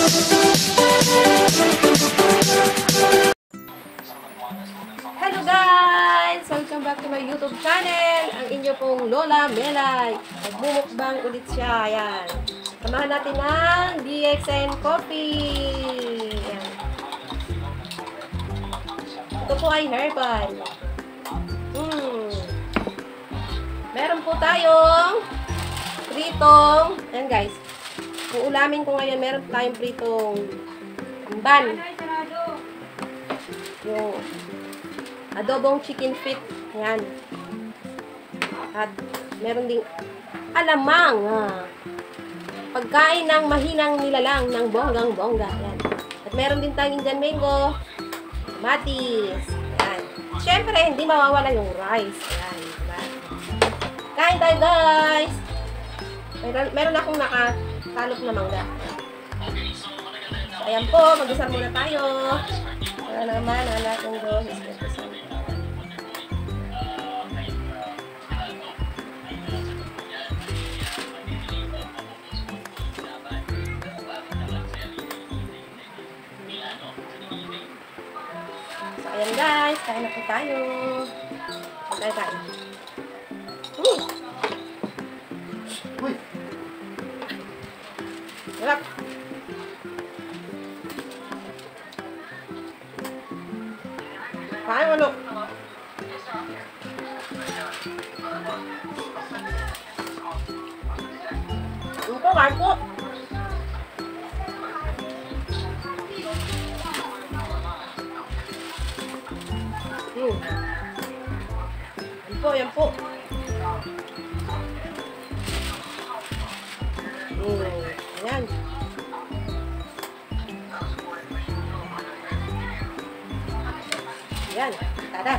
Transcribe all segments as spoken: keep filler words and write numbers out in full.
Hello guys! Welcome back to my YouTube channel. Ang inyo pong Lola Melay. Nagmumukbang ulit siya. Ayan. Samahan natin ng D X N Coffee. Ayan. Ito po ay herbal. Hmm. Meron po tayong pritong. Ayan guys. Kung ulamin ko ngayon, meron po tayong pritong ban. Yung adobong chicken feet. Ayan. At meron ding alamang. Ah. Pagkain ng mahinang nilalang ng bonggang-bongga. Ayan. At meron din tayong Indian mango, kamatis. Ayan. Siyempre, hindi mawawala yung rice. Ayan. Diba? Kain tayo, guys! Meron, meron akong nakatalop na mangga. Ayan po, mag-isar muna tayo. Para naman ang ating go. So, ayan guys, kain na po tayo. Kain tayo. Uh! Uy! Sarap! Kain ano? Ano po, kain po? Hmm. Yan po, yan po. Hmm. Ayan. Ayan. Tada.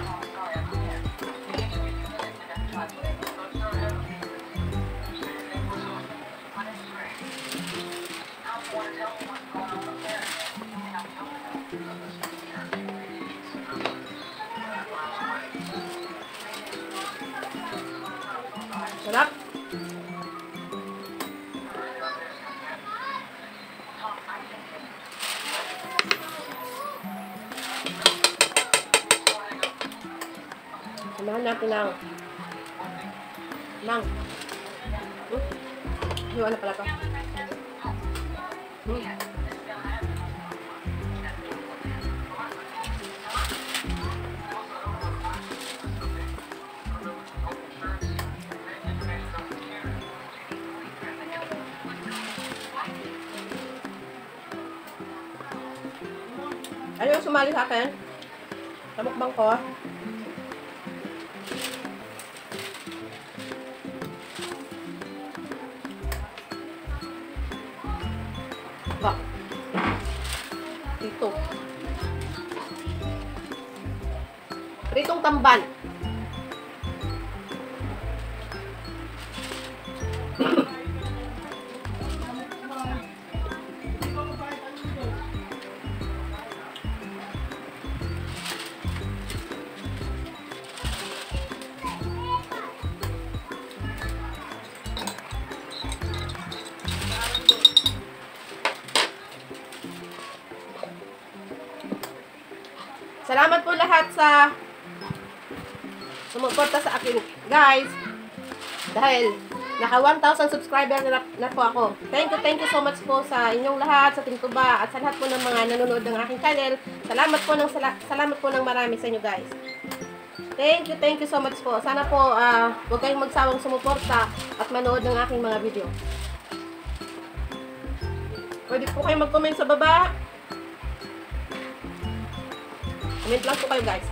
Sarap. Samahan natin ng ng hmm? Yung ano pala to? Hmm. Ayaw sumali sa akin sa mukbang ko. Ba. Ito. Pritong tamban. Salamat po lahat sa sumuporta sa akin, guys. Dahil naka one thousand subscriber na, na po ako. Thank you, thank you so much po sa inyong lahat, sa Tingtuba, at sa lahat po ng mga nanonood ng aking channel. Salamat po ng sala, salamat po ng marami sa inyo, guys. Thank you, thank you so much po. Sana po uh, huwag kayong magsawang sumuporta at manood ng aking mga video. Pwede po kayong mag-comment sa baba. Comment lang po kayo, guys.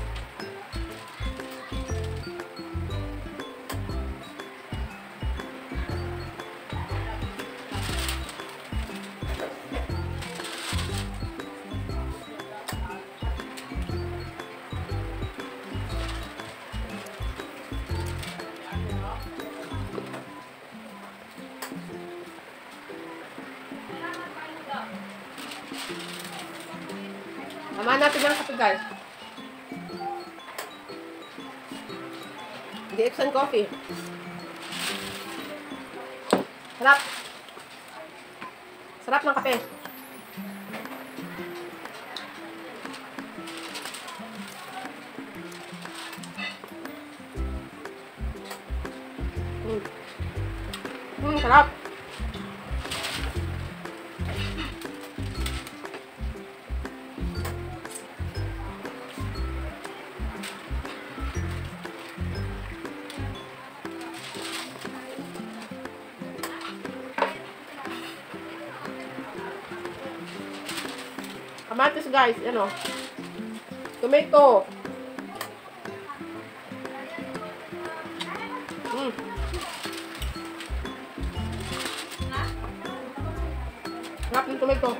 Samahan natin yung kape, guys. D X N Coffee. Sarap. Sarap ng kape. Kamatis guys, ano. Tomato. Mm. Sarap yung tomato.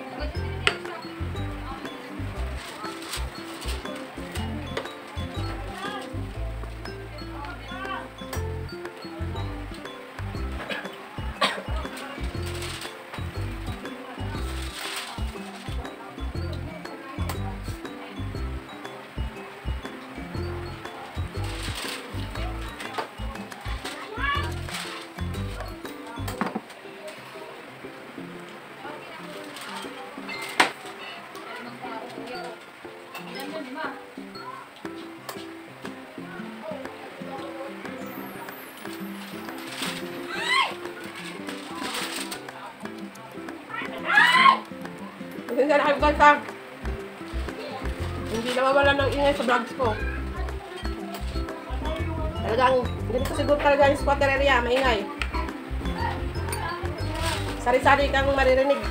Kasi na kayo guys ha. Hindi nawawala ng ingay sa vlogs ko. Talagang, ganito siguro talaga yung squatter area, maingay. Sari-sari kang maririnig.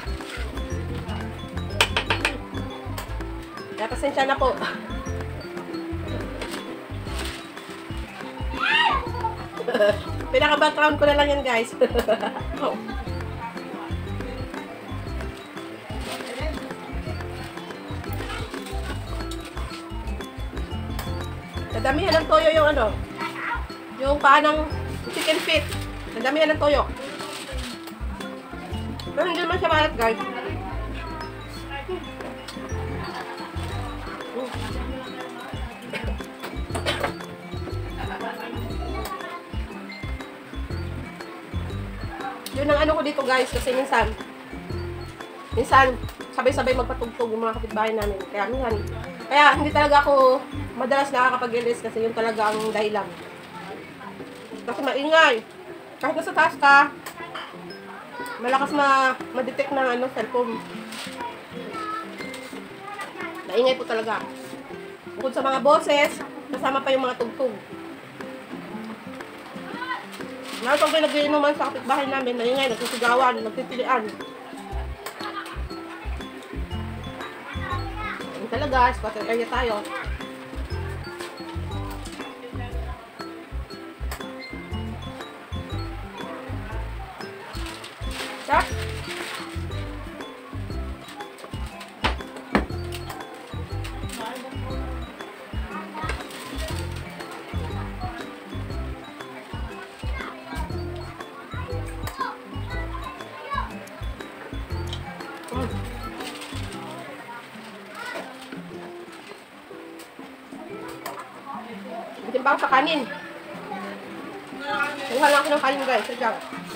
Kaya pasensya na po. Pinaka-background ko na lang yan guys. Oh. Nadamihan ng toyo yung ano, yung paa ng chicken feet. Nadamihan ng toyo. Pero hindi naman siya maalat guys. Yun ang ano ko dito guys, kasi minsan, minsan, sabay-sabay magpatugtog yung mga kapitbahay namin. Kaya minsan, kaya hindi talaga ako madalas nakakapag-release kasi yun talaga ang dahilan. Kasi maingay. Kahit nasa taas ka, malakas ma ma-detect ng ano, cellphone. Maingay po talaga. Bukod sa mga boses, kasama pa yung mga tugtog. Meron pang pinag-iinuman sa kapitbahay namin, maingay, nagsusigawan, nagtitilian. Yun talaga, squatter area tayo. Sarap. Mm. Bitin pa ako sa kanin. Kuha lang ako ng kanin guys. Sadya.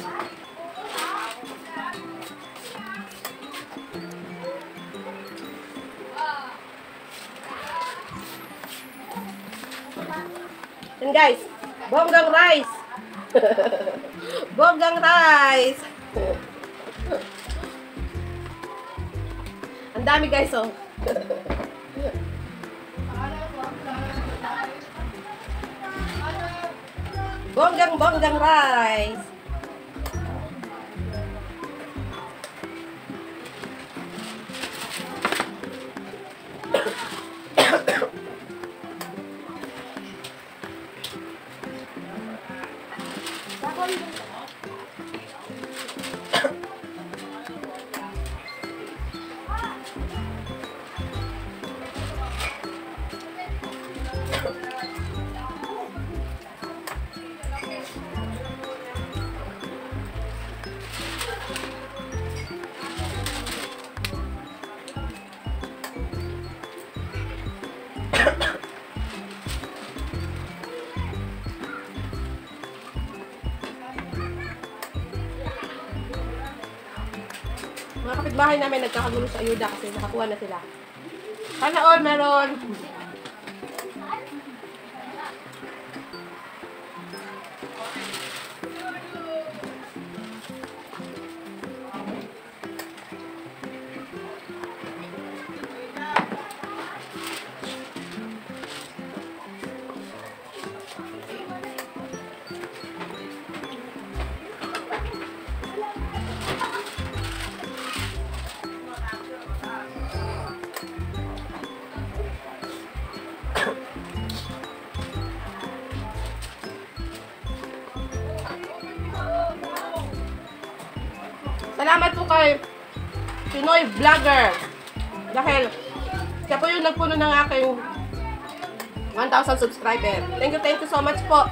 And guys, bonggang rice. Bonggang rice. Ang dami guys oh. Bonggang bonggang rice. Mga kapitbahay namin nagkakagulo sa ayuda kasi nakakuha na sila. Sana all meron. Salamat po kay Pinoy Vlogger. Dahil siya po yung nagpuno ng aking one thousand subscriber. Thank you, thank you so much po.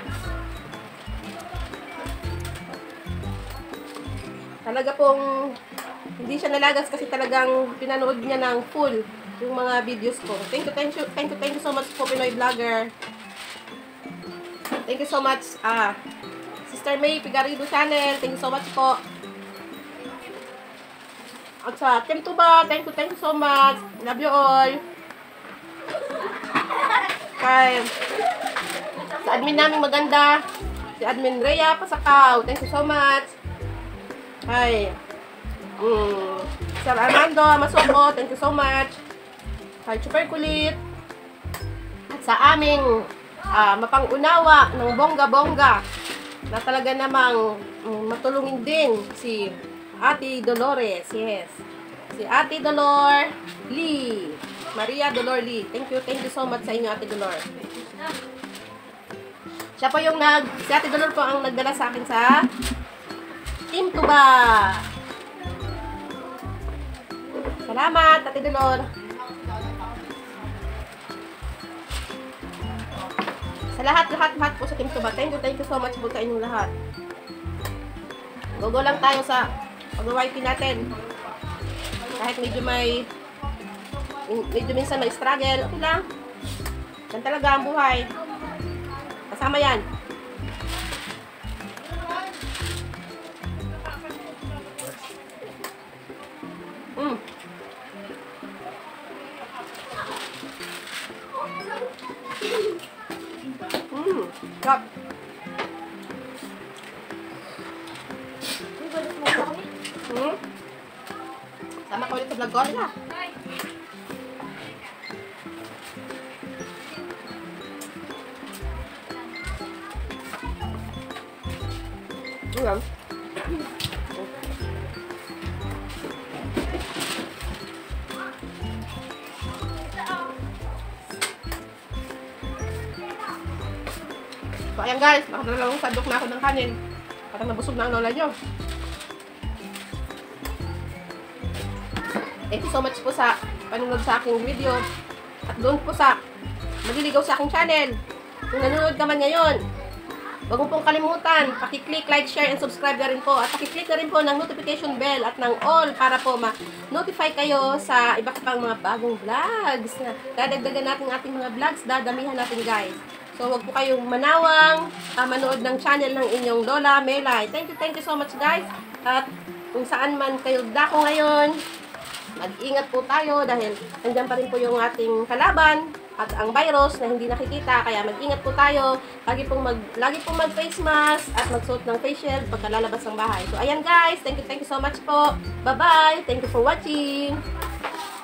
Talaga pong hindi siya nalagas kasi talagang pinanood niya ng full yung mga videos ko. Thank you, thank you, thank you, thank you so much po, Pinoy Vlogger. Thank you so much, ah, Sister May Figarido Channel. Thank you so much po. At sa Team Tuba, thank you, thank you so much. Love you all. Kay sa admin namin maganda, si Admin Rhea Pasakaw. Thank you so much. Hi. Mm, Sir Armando Masoko, thank you so much. Hi, Super Kulit. At sa aming uh, mapang-unawa ng bongga-bongga na talaga namang um, matulungin din si Ate Dolores. Yes. Si Ate Dolor Lee. Maria Dolor Lee. Thank you, thank you so much sa inyo, Ate Dolor. Siya po yung nag, si Ate Dolor po ang nagdala sa akin sa Team Tuba. Salamat, Ate Dolor. Sa lahat, lahat, lahat po sa Team Tuba. Thank you, thank you so much po sa inyong lahat. Gogo lang tayo sa pag-Y P natin. Kahit medyo may medyo minsan may struggle, okay lang. Yan talaga ang buhay. Kasama yan. Mm. Mm. Stop. Hmm? Sama ko ulit sa vlog ko nila. Ayan. So, ayan guys, nakadalalawang sandok na ako ng kanin. Parang nabusog na ang lola nyo. Thank you so much po sa panunod sa aking video. At doon po sa maliligaw sa aking channel. Kung nanonood ka man ngayon, huwag mo pong kalimutan, pakiclick, like, share, and subscribe na rin po. At pakiclick na rin po ng notification bell at ng all para po ma-notify kayo sa iba't pang mga bagong vlogs na dadagdagan natin ating mga vlogs, dadamihan natin guys. So, huwag po kayong manawang uh, manood ng channel ng inyong Lola Melay. Thank you, thank you so much guys. At kung saan man kayo dako ngayon, mag-ingat po tayo dahil nandiyan pa rin po yung ating kalaban at ang virus na hindi nakikita, kaya mag-ingat po tayo. Lagi pong mag lagi pong mag-face mask at magsuot ng face shield pagka lalabas ng bahay. So ayan guys, thank you, thank you so much po. Bye-bye. Thank you for watching.